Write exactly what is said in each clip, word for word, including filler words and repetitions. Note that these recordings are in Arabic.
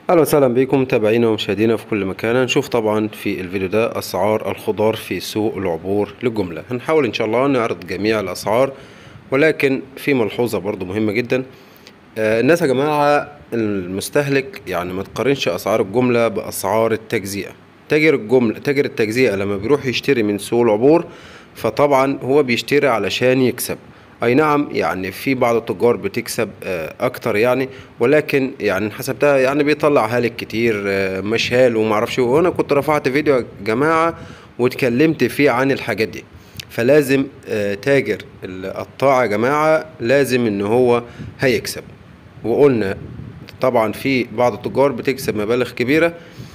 اهلا وسهلا بكم متابعينا ومشاهدينا في كل مكان. هنشوف طبعا في الفيديو ده اسعار الخضار في سوق العبور للجمله. هنحاول ان شاء الله نعرض جميع الاسعار، ولكن في ملحوظه برضو مهمه جدا. آه الناس يا جماعه، المستهلك يعني ما تقارنش اسعار الجمله باسعار التجزئه. تاجر الجمله تاجر التجزئه لما بيروح يشتري من سوق العبور فطبعا هو بيشتري علشان يكسب. اي نعم، يعني في بعض التجار بتكسب اكتر يعني، ولكن يعني حسبتها يعني بيطلع هالك كتير مش هال وما اعرفش. وانا كنت رفعت فيديو يا جماعه واتكلمت فيه عن الحاجات دي. فلازم تاجر القطاع يا جماعه لازم ان هو هيكسب. وقلنا طبعا في بعض التجار بتكسب مبالغ كبيره،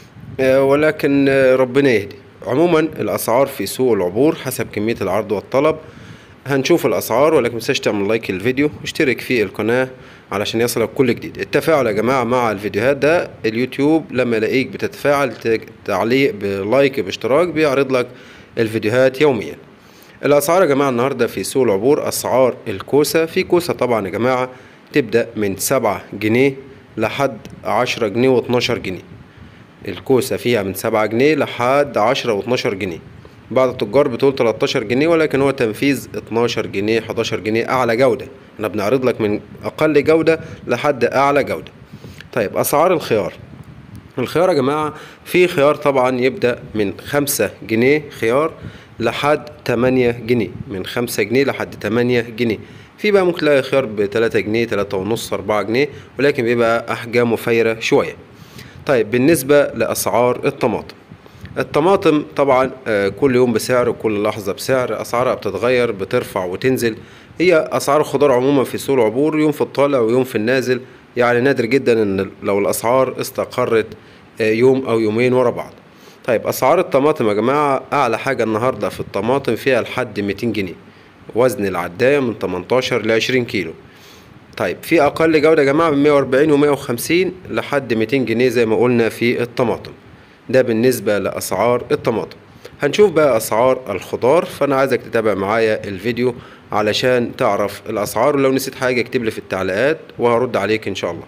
ولكن ربنا يهدي. عموما الاسعار في سوق العبور حسب كميه العرض والطلب. هنشوف الاسعار، ولكن متنساش تعمل لايك للفيديو واشترك في القناه علشان يصلك كل جديد. التفاعل يا جماعه مع الفيديوهات ده، اليوتيوب لما يلاقيك بتتفاعل تعليق بلايك باشتراك بيعرض لك الفيديوهات يوميا. الاسعار يا جماعه النهارده في سوق العبور، اسعار الكوسه. في كوسه طبعا يا جماعه تبدا من سبعة جنيه لحد عشرة جنيه واتناشر جنيه. الكوسه فيها من سبعة جنيه لحد عشرة واتناشر جنيه. بعض التجار بتقول تلتاشر جنيه، ولكن هو تنفيذ اتناشر جنيه حداشر جنيه اعلى جوده. احنا بنعرض لك من اقل جوده لحد اعلى جوده. طيب اسعار الخيار. الخيار يا جماعه في خيار طبعا يبدا من خمسة جنيه خيار لحد تمانية جنيه، من خمسة جنيه لحد تمانية جنيه. في بقى ممكن تلاقي خيار ب تلاتة جنيه تلاتة ونص اربعة جنيه، ولكن بيبقى احجامه فايره شويه. طيب بالنسبه لاسعار الطماطم. الطماطم طبعا كل يوم بسعر وكل لحظة بسعر، أسعارها بتتغير بترفع وتنزل. هي أسعار الخضار عموما في سوق العبور يوم في الطالع ويوم في النازل، يعني نادر جدا إن لو الأسعار استقرت يوم أو يومين ورا بعض. طيب أسعار الطماطم يا جماعة، أعلى حاجة النهاردة في الطماطم فيها لحد ميتين جنيه، وزن العداية من تمنتاشر ل عشرين كيلو. طيب في أقل جودة يا جماعة من مية واربعين و مية وخمسين لحد ميتين جنيه زي ما قلنا في الطماطم. ده بالنسبة لأسعار الطماطم. هنشوف بقى أسعار الخضار، فأنا عايزك تتابع معايا الفيديو علشان تعرف الأسعار، ولو نسيت حاجة اكتب لي في التعليقات وهرد عليك إن شاء الله.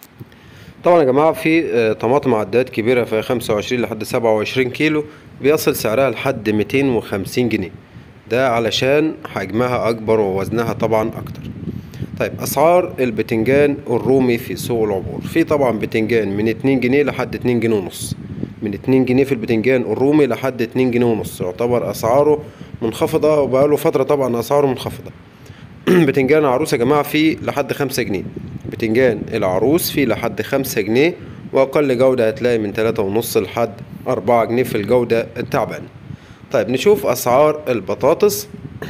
طبعا يا جماعة في طماطم عدات كبيرة في خمسة وعشرين لحد سبعة وعشرين كيلو بيصل سعرها لحد ميتين وخمسين جنيه، ده علشان حجمها أكبر ووزنها طبعا أكتر. طيب أسعار البتنجان الرومي في سوق العبور. في طبعا بتنجان من اتنين جنيه لحد اتنين جنيه ونص، من اتنين جنيه في البتنجان الرومي لحد اتنين جنيه ونص، يعتبر اسعاره منخفضه وبقاله فتره طبعا اسعاره منخفضه. بتنجان العروس يا جماعه فيه لحد خمسة جنيه، بتنجان العروس فيه لحد خمسة جنيه، واقل جوده هتلاقي من تلاتة ونص لحد اربعة جنيه في الجوده التعبانه. طيب نشوف اسعار البطاطس.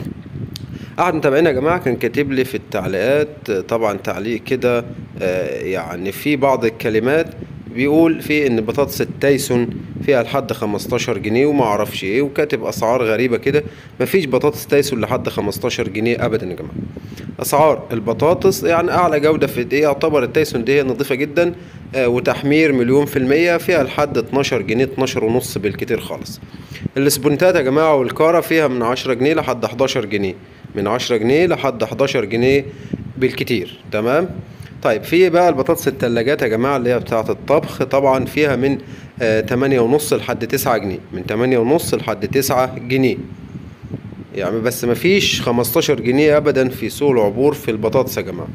قاعد متابعين يا جماعه كان كاتب لي في التعليقات طبعا تعليق كده آه يعني في بعض الكلمات بيقول في ان بطاطس التايسون فيها لحد خمستاشر جنيه وما اعرفش ايه، وكاتب اسعار غريبه كده. مفيش بطاطس تايسون لحد خمستاشر جنيه ابدا يا جماعه. اسعار البطاطس يعني اعلى جوده في دي يعتبر التايسون، دي نظيفه جدا آه وتحمير مليون في الميه، فيها لحد اتناشر جنيه اتناشر ونص بالكتير خالص. السبونتات يا جماعه والكاره فيها من عشرة جنيه لحد حداشر جنيه، من عشرة جنيه لحد حداشر جنيه بالكتير. تمام. طيب في بقى البطاطس التلاجات يا جماعه اللي هي بتاعه الطبخ، طبعا فيها من آه تمانية ونص لحد تسعة جنيه، من تمانية ونص لحد تسعة جنيه يعني، بس مفيش خمستاشر جنيه ابدا في سوق العبور في البطاطس يا جماعه.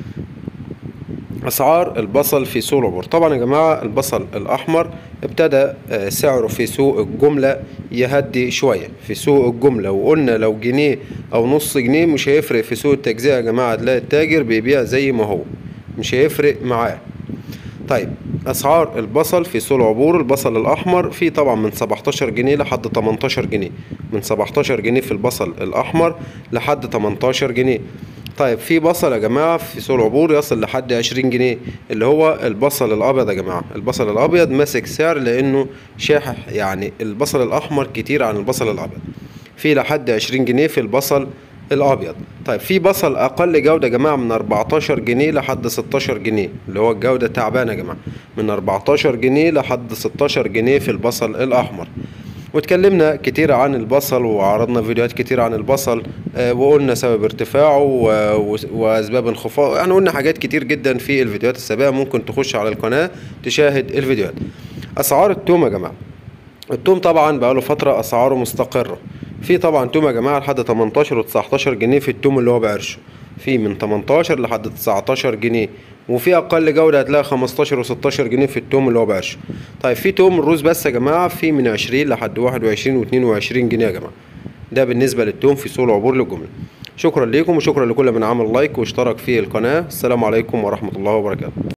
اسعار البصل في سوق العبور. طبعا يا جماعه البصل الاحمر ابتدى سعره في سوق الجمله يهدي شويه في سوق الجمله، وقلنا لو جنيه او نص جنيه مش هيفرق في سوق التجزئه يا جماعه، هتلاقي التاجر بيبيع زي ما هو، مش هيفرق معاه. طيب اسعار البصل في سوق العبور، البصل الاحمر فيه طبعا من سبعتاشر جنيه لحد تمنتاشر جنيه، من سبعتاشر جنيه في البصل الاحمر لحد تمنتاشر جنيه. طيب في بصل يا جماعه في سوق العبور يصل لحد عشرين جنيه، اللي هو البصل الابيض يا جماعه. البصل الابيض ماسك سعر لانه شاحح، يعني البصل الاحمر كتير عن البصل الابيض، في لحد عشرين جنيه في البصل الابيض. طيب في بصل اقل جوده يا جماعه من اربعتاشر جنيه لحد ستاشر جنيه، اللي هو الجوده تعبانه يا جماعه، من اربعتاشر جنيه لحد ستاشر جنيه في البصل الاحمر. واتكلمنا كتير عن البصل وعرضنا فيديوهات كتير عن البصل، آه، وقلنا سبب ارتفاعه و- واسباب انخفاضه، يعني قلنا حاجات كتير جدا في الفيديوهات السابقة. ممكن تخش على القناة تشاهد الفيديوهات. اسعار التوم يا جماعة، التوم طبعا بقاله فترة اسعاره مستقرة. في طبعا توم يا جماعة لحد تمنتاشر و تسعتاشر جنيه في التوم اللي هو بعرشه، في من تمنتاشر لحد تسعتاشر جنيه، وفي اقل جودة هتلاقي خمستاشر و ستاشر جنيه في التوم اللي هو بعرشه. طيب في توم الروز بس يا جماعة في من عشرين لحد واحد وعشرين و اتنين وعشرين جنيه يا جماعة. ده بالنسبة للتوم في سوق العبور للجملة. شكرا لكم وشكرا لكل من عمل لايك واشترك في القناة. السلام عليكم ورحمة الله وبركاته.